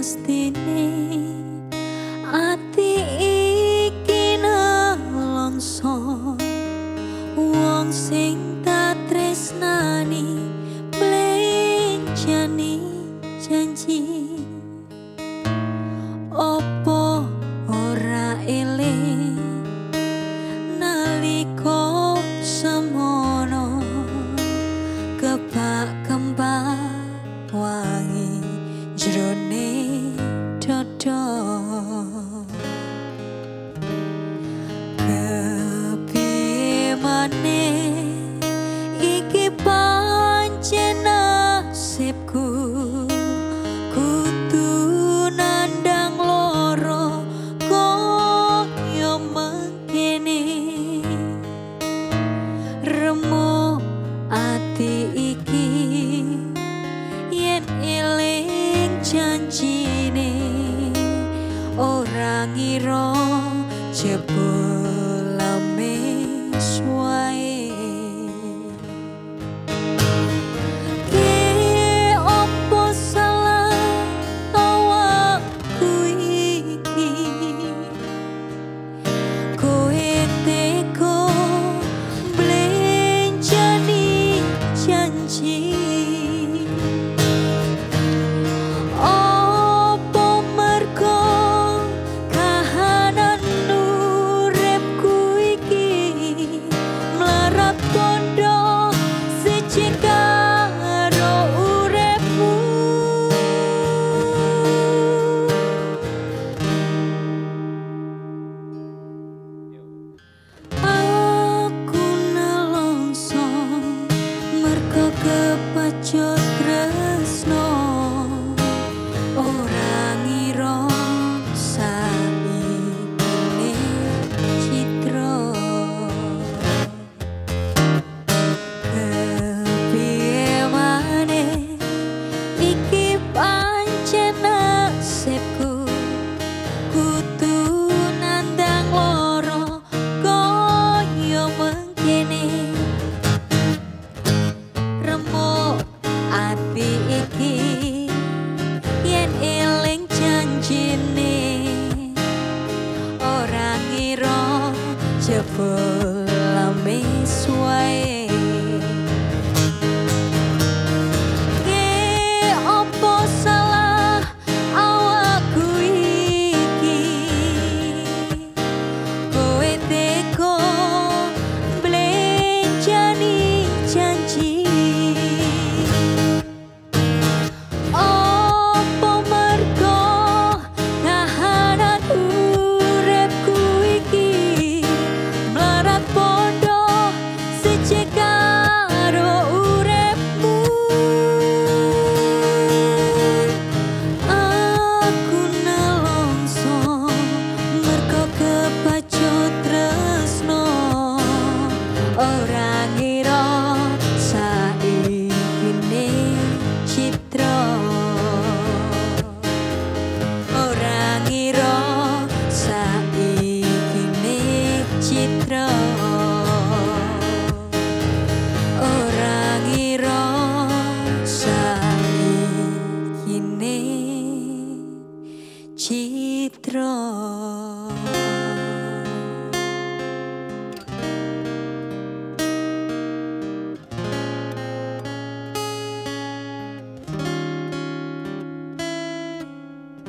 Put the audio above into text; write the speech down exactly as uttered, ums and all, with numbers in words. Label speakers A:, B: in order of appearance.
A: mestine ati iki nelongso wong sing tak tresnani mlenjani janji opo ora eling naliko semono kebak kembang wangi jrone dodo kepiye maneh iki pancen nasibku kudu nandang loro kaya mengkene remo ati iki yen eling janjine ora ngira jebulame suwae ke opo salah awakku iki kowe teko mlenjani janji kepacut tresno ora ngira saikine citra kepiye maneh iki pancen nasibku kudu nandang loro kaya mengkene ati iki yen eling janjine ora ngira jebulame suwae ke opo salah awakku iki kowe teko mlenjani janji ora ngira saikine citra ora ngira saikine citra ora ngira saikine citra